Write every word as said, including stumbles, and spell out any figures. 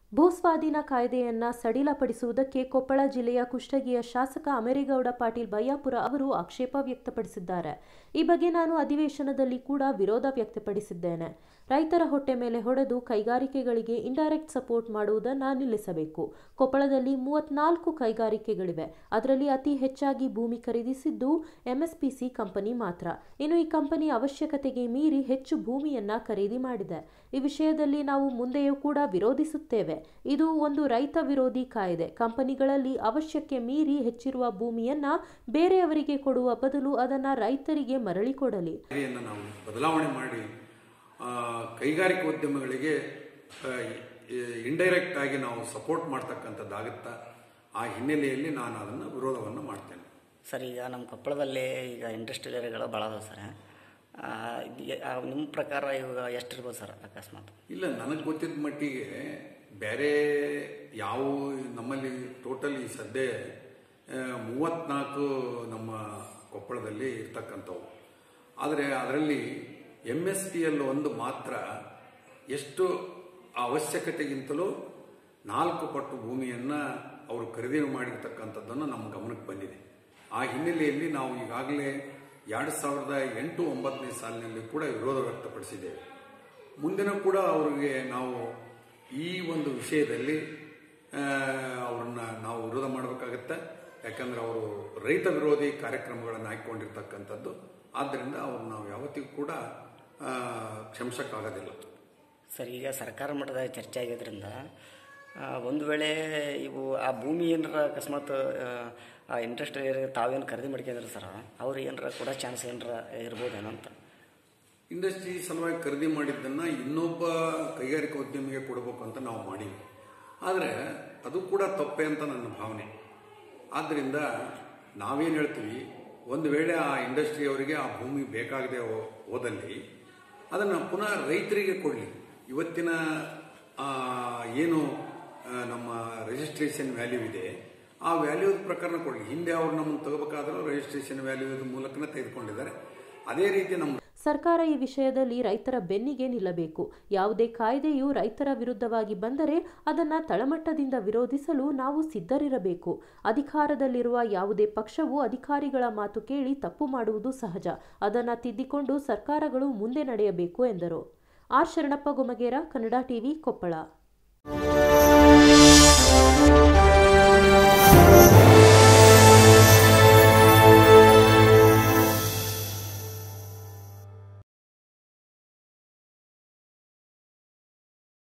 ಭೂಸ್ವಾಧೀನ ಕಾಯ್ದೆಯನ್ನ ಸಡಿಲಪಡಿಸುವುದಕ್ಕೆ ಕೊಪ್ಪಳ ಜಿಲ್ಲೆಯ ಕುಷ್ಟಗಿಯ ಶಾಸಕ ಅಮರೇಗೌಡ ಪಾಟೀಲ್ ಬಯ್ಯಾಪುರ ಅವರು ಆಕ್ಷೇಪ ವ್ಯಕ್ತಪಡಿಸಿದ್ದಾರೆ. ಈ ಬಗ್ಗೆ ನಾನು ಅಧಿವೇಶನದಲ್ಲಿ ಕೂಡ ವಿರೋಧ ವ್ಯಕ್ತಪಡಿಸಿದ್ದೇನೆ. ರೈತರ ಹೊಟ್ಟೆ ಮೇಲೆ ಹೊಡೆದು ಕೈಗಾರಿಕೆಗಳಿಗೆ ಇಂಡೈರೆಕ್ಟ್ ಸಪೋರ್ಟ್ ಮಾಡುವುದನ್ನು ನಿಲ್ಲಿಸಬೇಕು. ಕೊಪ್ಪಳದಲ್ಲಿ ಮೂವತ್ನಾಲ್ಕು ಕೈಗಾರಿಕೆಗಳಿವೆ. ಅದರಲ್ಲಿ ಅತಿ ಹೆಚ್ಚಾಗಿ ಭೂಮಿ ಖರೀದಿಸಿದ್ದು ಎಂಎಸ್ಪಿಸಿ ಕಂಪನಿ ಮಾತ್ರ. ಇನ್ನು ಈ ಕಂಪನಿ ಅವಶ್ಯಕತೆಗೆ ಮೀರಿ ಹೆಚ್ಚು ಭೂಮಿಯನ್ನ ಖರೀದಿ ಮಾಡಿದೆ. ಈ ವಿಷಯದಲ್ಲಿ ನಾವು ಮುಂದೆಯೂ ಕೂಡ ವಿರೋಧಿಸುತ್ತೇವೆ. ಇದು ಒಂದು ರೈತ ವಿರೋಧಿ ಕಾಯ್ದೆ. ಕಂಪನಿಗಳಲ್ಲಿ ಅವಶ್ಯಕ್ಕೆ ಮೀರಿ ಹೆಚ್ಚಿರುವ ಭೂಮಿಯನ್ನ ಬೇರೆಯವರಿಗೆ ಕೊಡುವ ಬದಲು ಅದನ್ನ ರೈತರಿಗೆ ಮರಳಿ ಕೊಡಲಿ. ನಾವು ಬದಲಾವಣೆ ಮಾಡಿ ಕೈಗಾರಿಕಾ ಉದ್ಯಮಗಳಿಗೆ ಇಂಡೈರೆಕ್ಟ್ ಆಗಿ ನಾವು ಸಪೋರ್ಟ್ ಮಾಡ್ತಕ್ಕಂಥದ್ದಾಗುತ್ತಾ, ಆ ಹಿನ್ನೆಲೆಯಲ್ಲಿ ನಾನು ಅದನ್ನು ವಿರೋಧವನ್ನು ಮಾಡ್ತೇನೆ. ಸರ್, ಈಗ ನಮ್ಮ ಕೊಪ್ಪಳದಲ್ಲಿ ಈಗ ಇಂಡಸ್ಟ್ರಿಯಲ್ ಏರಿಯಾಗಳು ಭಾಳ ಅದಾವೆ ಸರ್. ನಿಮ್ಮ ಪ್ರಕಾರ ಇವಾಗ ಎಷ್ಟಿರ್ಬೋದು ಸರ್ ಅಕಸ್ಮಾತ್? ಇಲ್ಲ, ನನಗೆ ಗೊತ್ತಿದ್ದ ಮಟ್ಟಿಗೆ ಬೇರೆ ಯಾವ ನಮ್ಮಲ್ಲಿ ಟೋಟಲ್ ಈ ಸದ್ಯ ಮೂವತ್ನಾಲ್ಕು ನಮ್ಮ ಕೊಪ್ಪಳದಲ್ಲಿ ಇರ್ತಕ್ಕಂಥವು. ಆದರೆ ಅದರಲ್ಲಿ ಎಮ್ ಎಸ್ ಪಿ ಎಲ್ ಒಂದು ಮಾತ್ರ ಎಷ್ಟು ಅವಶ್ಯಕತೆಗಿಂತಲೂ ನಾಲ್ಕು ಪಟ್ಟು ಭೂಮಿಯನ್ನು ಅವರು ಖರೀದಿ ಮಾಡಿರ್ತಕ್ಕಂಥದ್ದನ್ನು ನಮ್ಮ ಗಮನಕ್ಕೆ ಬಂದಿದೆ. ಆ ಹಿನ್ನೆಲೆಯಲ್ಲಿ ನಾವು ಈಗಾಗಲೇ ಎರಡು ಸಾವಿರದ ಎಂಟು ಒಂಬತ್ತನೇ ಸಾಲಿನಲ್ಲಿ ಕೂಡ ವಿರೋಧ ವ್ಯಕ್ತಪಡಿಸಿದ್ದೇವೆ. ಮುಂದಿನ ಕೂಡ ಅವರಿಗೆ ನಾವು ಈ ಒಂದು ವಿಷಯದಲ್ಲಿ ಅವರನ್ನು ನಾವು ವಿರೋಧ ಮಾಡಬೇಕಾಗತ್ತೆ. ಯಾಕಂದರೆ ಅವರು ರೈತ ವಿರೋಧಿ ಕಾರ್ಯಕ್ರಮಗಳನ್ನು ಹಾಕಿಕೊಂಡಿರ್ತಕ್ಕಂಥದ್ದು. ಆದ್ದರಿಂದ ಅವರು ನಾವು ಯಾವತ್ತಿಗೂ ಕೂಡ ಕ್ಷಮಿಸಕ್ಕಾಗೋದಿಲ್ಲ. ಸರ್, ಈಗ ಸರ್ಕಾರ ಮಟ್ಟದ ಚರ್ಚೆ ಆಗಿದ್ರಿಂದ ಒಂದು ವೇಳೆ ಇವು ಆ ಭೂಮಿ ಏನಾರ ಅಕಸ್ಮಾತ್ ಆ ಇಂಟ್ರೆಸ್ಟ್ ತಾವೇನು ಖರೀದಿ ಮಾಡ್ಕೊಂಡ್ರೆ ಸರ್, ಅವ್ರು ಏನಾರ ಕೂಡ ಚಾನ್ಸ್ ಏನಾರ ಇರ್ಬೋದೇನೋ ಅಂತ. ಇಂಡಸ್ಟ್ರಿ ಸಲುವಾಗಿ ಖರೀದಿ ಮಾಡಿದ್ದನ್ನು ಇನ್ನೊಬ್ಬ ಕೈಗಾರಿಕಾ ಉದ್ಯಮಿಗೆ ಕೊಡಬೇಕು ಅಂತ ನಾವು ಮಾಡೀವಿ. ಆದರೆ ಅದು ಕೂಡ ತಪ್ಪೆ ಅಂತ ನನ್ನ ಭಾವನೆ. ಆದ್ದರಿಂದ ನಾವೇನು ಹೇಳ್ತೀವಿ, ಒಂದು ವೇಳೆ ಆ ಇಂಡಸ್ಟ್ರಿಯವರಿಗೆ ಆ ಭೂಮಿ ಬೇಕಾಗದೆ ಹೋದಲ್ಲಿ ಅದನ್ನು ಪುನಃ ರೈತರಿಗೆ ಕೊಡಲಿ. ಇವತ್ತಿನ ಏನು ನಮ್ಮ ರಿಜಿಸ್ಟ್ರೇಷನ್ ವ್ಯಾಲ್ಯೂ ಇದೆ, ಆ ವ್ಯಾಲ್ಯೂದ ಪ್ರಕಾರ ಕೊಡಲಿ. ಹಿಂದೆ ಅವ್ರು ನಮ್ಮನ್ನು ತಗೋಬೇಕಾದ್ರೂ ರಿಜಿಸ್ಟ್ರೇಷನ್ ವ್ಯಾಲ್ಯೂದ ಮೂಲಕನೇ ತೆಗೆದುಕೊಂಡಿದ್ದಾರೆ. ಅದೇ ರೀತಿ ನಮ್ಮ ಸರ್ಕಾರ ಈ ವಿಷಯದಲ್ಲಿ ರೈತರ ಬೆನ್ನಿಗೆ ನಿಲ್ಲಬೇಕು. ಯಾವುದೇ ಕಾಯ್ದೆಯು ರೈತರ ವಿರುದ್ಧವಾಗಿ ಬಂದರೆ ಅದನ್ನು ತಳಮಟ್ಟದಿಂದ ವಿರೋಧಿಸಲು ನಾವು ಸಿದ್ಧರಿರಬೇಕು. ಅಧಿಕಾರದಲ್ಲಿರುವ ಯಾವುದೇ ಪಕ್ಷವು ಅಧಿಕಾರಿಗಳ ಮಾತು ಕೇಳಿ ತಪ್ಪು ಮಾಡುವುದು ಸಹಜ. ಅದನ್ನು ತಿದ್ದಿಕೊಂಡು ಸರ್ಕಾರಗಳು ಮುಂದೆ ನಡೆಯಬೇಕು ಎಂದರು. R Sharanappa Gomagera, Kannada TV, Koppal.